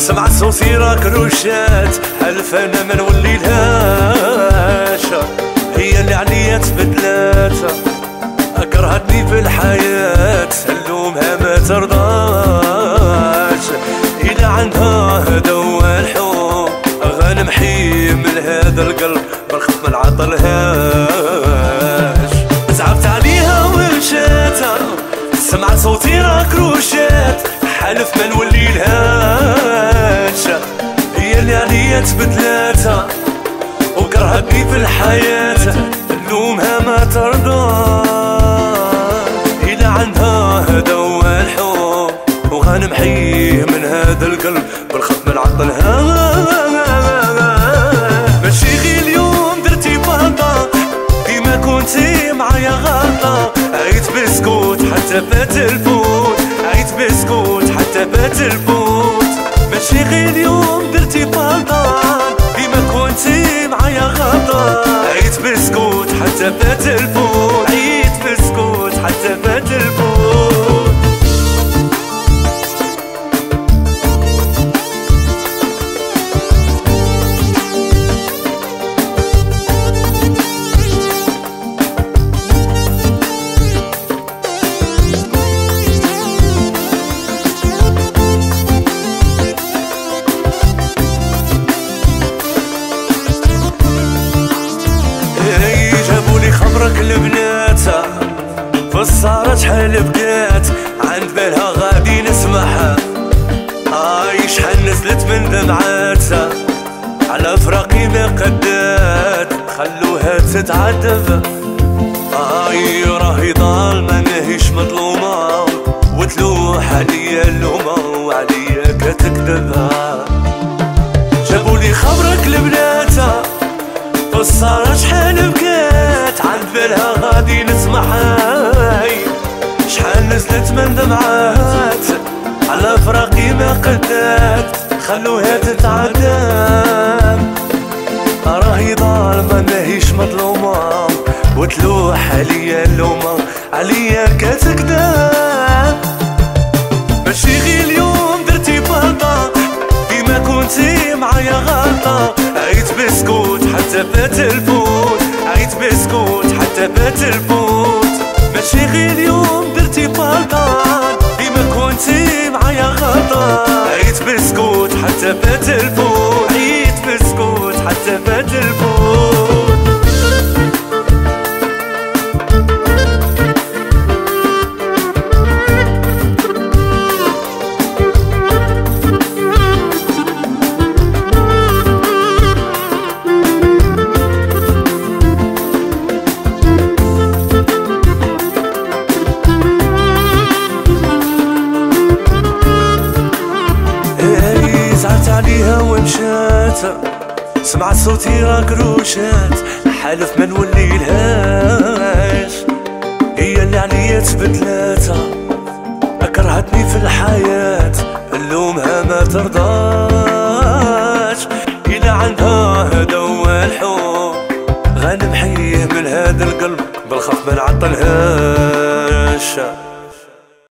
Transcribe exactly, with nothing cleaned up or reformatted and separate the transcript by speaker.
Speaker 1: سمعت صوتي راك روشات، حلف انا ما نوليلهاش. هي اللي عليا تبدلات، كرهتني في الحياة، نلومها ما ترضاش. إلا عندها هذا هو الحب، غنمحيه من هذا القلب، بالخف ما نعطلهاش. تعبت عليها ومشات، سمعت صوتي راك روشات، حلف ما نوليلهاش. هي اللي عليا تبدلات، وكرهتني في الحياة، نلومها ما ترضاش. إلا عندها هذا هو الحب، وغنمحيه من هذا القلب، بالخف ما نعطلهاش. ماشي غير اليوم درتي بلطة، ديما كنتي معايا غلطة. عيت بسكوت حتى فات الفوت، عيت بسكوت حتى فات الفوت. ماشي غير اليوم درتي بلطة، ديما كنتي معايا غلطة. عيت بسكوت حتى فات الفوت، عيت بسكوت حتى فات الفوت. خبرك البنات في الصالة شحال بكات، عند بالها غادي نسمعها. هاي شحال نزلت من دمعات، على فراقي ما قدات، خلوها تتعذب. هاي راهي ظالمة ماهيش مظلومة، وتلوح عليا اللومة، وعليا كتكذبها. جابولي خبرك البنات في الصالة شحال بكات، عند بالها غادي نسمعها. شحال نزلت من دمعات، على فراقي ما قدات، خلوها تتعذب. راهي ظالمة ماهيش مظلومة، وتلوح عليا اللومة، عليا كتكذب. ماشي غير اليوم درتي بلطة، ديما كنتي معايا غلطة. عيت بسكوت حتى فات الفوت، عيت بسكوت حتى فات الفوت. ماشي غير اليوم درتي بلطة، ديما كنتي معايا غلطة. عيت بسكوت حتى فات الفوت، عيت بسكوت حتى فات الفوت. زعلت عليها ومشات، سمعت صوتي راك روشات، حالف ما نوليلهاش. هي اللي عليا تبدلات، كرهتني في الحياة، نلومها ما ترضاش. إلا عندها هذا هو الحب، غنمحيه من هذا القلب، بالخف ما نعطلهاش.